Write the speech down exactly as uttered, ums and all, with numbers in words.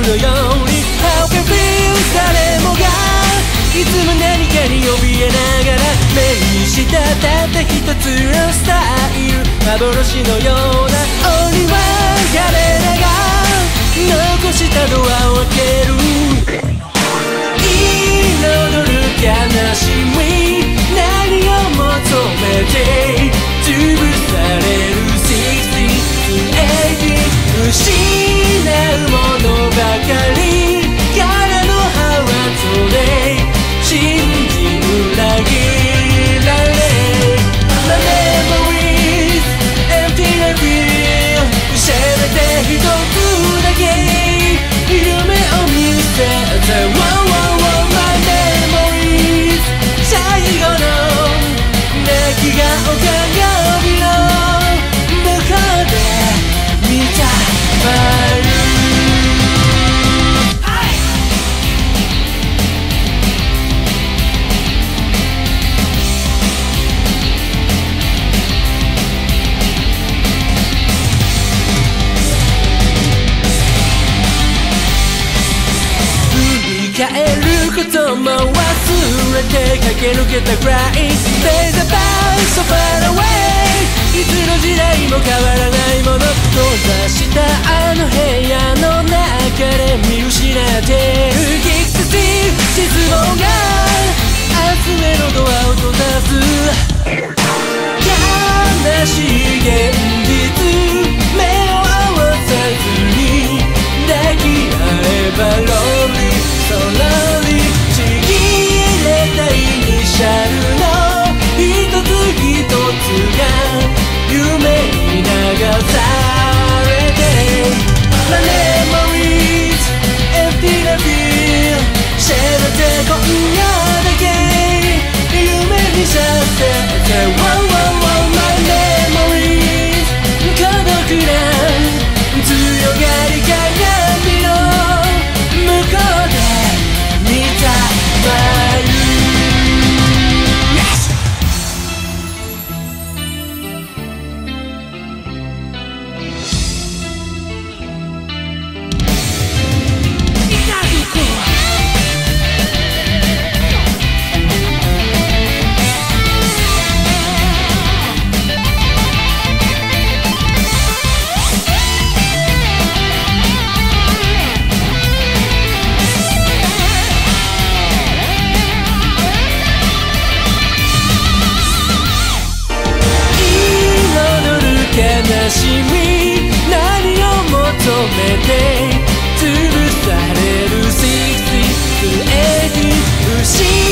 のように How can feel 誰もがいつも何かに怯えながら目にしたたった一つのスタイル幻のような鬼は彼らが残したドアを開ける彩る悲しみ何を求めて潰されるろくじゅうはち失うものばかりからのハワートで信じ裏切られ My memories empty I feel せめて一つだけ夢を見せて Wow wow wow My memories 最後の泣き顔鏡の向こうで見たファイル帰ることも忘れて駆け抜けたくらい There's a bar so far away いつの時代も変わらないもの閉ざしたあの部屋の中で見失ってる激痛失望が明日へのドアを閉ざす悲しい現実目を合わさずに抱き合えばローリーそのりちぎれたイニシャルの一つ一つが夢に流されて My memories empty I feel せめて今夜だけ夢にさせて Wow wow wow My memories 孤独な強がり鏡の向こうで見たファイル Yes! 悲しみ何を求めて潰されるろくじゅうはち失